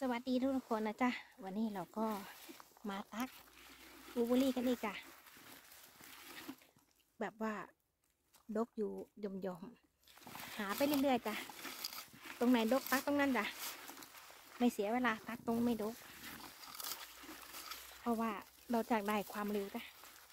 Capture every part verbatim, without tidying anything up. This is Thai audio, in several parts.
สวัสดีทุกคนนะจ๊ะวันนี้เราก็มาตักบลูเบอรี่กันอีกจ้ะแบบว่าดกอยู่ยมยมหาไปเรื่อยๆจ้ะตรงไหนดกตักตรงนั้นจ้ะไม่เสียเวลาตักตรงไม่ดกเพราะว่าเราจากได้ความเร็วจ้ะ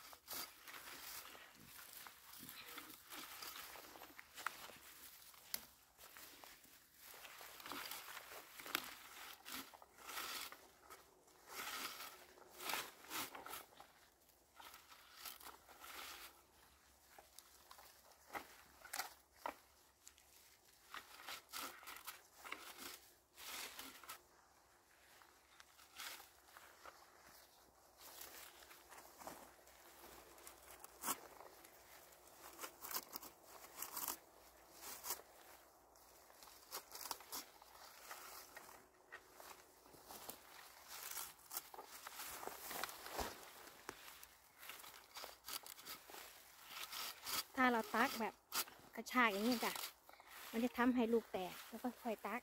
ถ้าเราตักแบบกระชากอย่างนี้จ้ะมันจะทำให้ลูกแตกแล้วก็ค่อยตัก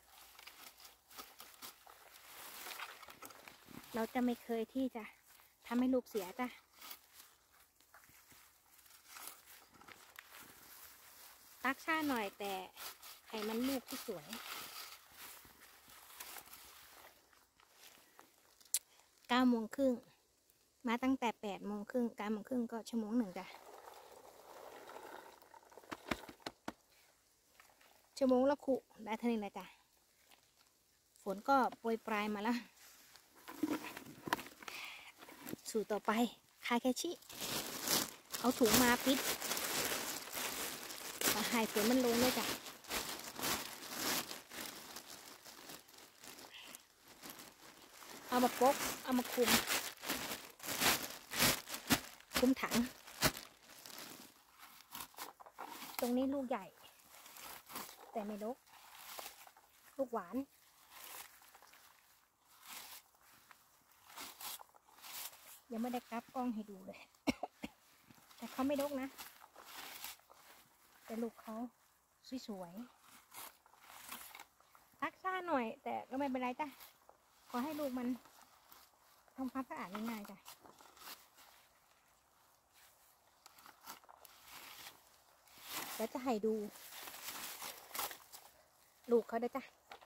เราจะไม่เคยที่จะทำให้ลูกเสียจ้ะตักช้าหน่อยแต่ให้มันลูกที่สวยเก้าโมงครึ่งมาตั้งแต่แปดโมงครึ่งเก้าโมงครึ่งก็ชั่วโมงหนึ่งจ้ะชั่วโมงละคุได้เท่านี้แหละจ้ะฝนก็โปรยปลายมาแล้วสู่ต่อไปคาแคชิเอาถุงมาปิดมาให้ฝนมันลงเลยจ้ะเอามาปกเอามาคุมคุมถังตรงนี้ลูกใหญ่แต่ไม่ดกลูกหวานยังไม่ได้กลับกล้องให้ดูเลย แต่เขาไม่ดกนะแต่ลูกเขาสวยๆตักซ่าหน่อยแต่ก็ไม่เป็นไรจ้ะขอให้ลูกมันทำความสะอาดง่ายๆจ้ะเดี๋ยวจะให้ดูลูกเขาได้จ้ะ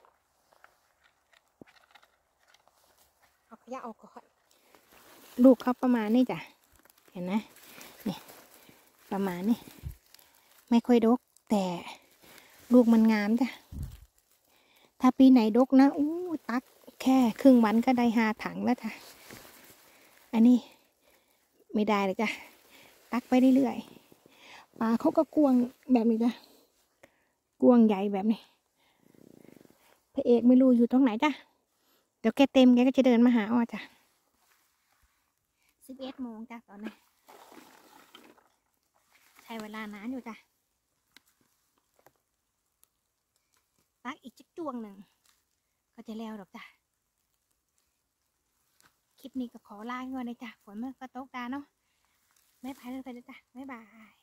เอาขยะออกก่อนลูกเขาประมาณนี้จ้ะเห็นไหมนี่ประมาณนี้ไม่ค่อยดกแต่ลูกมันงามจ้ะถ้าปีไหนดกนะอู้ตักแค่ครึ่งวันก็ได้ห้าถังแล้วจ้ะอันนี้ไม่ได้เลยจ้ะตักไปเรื่อยๆปลาเขาก็กวงแบบนี้จ้ะกวงใหญ่แบบนี้พระเอกไม่รู้อยู่ตรงไหนจ้ะเดี๋ยวแกเต็มแกก็จะเดินมาหาอ้อจ้ะสิบเอ็ดโมงจ้ะตอนนี้ใช้เวลานานอยู่จ้ะตักอีกจักจวงหนึ่งก็จะแล้วหรอกจ้ะคลิปนี้ก็ขอลาก่อนเลยจ้ะฝนมันก็ตกตาเนาะไม่พายเลยจ้ะบ๊ายบาย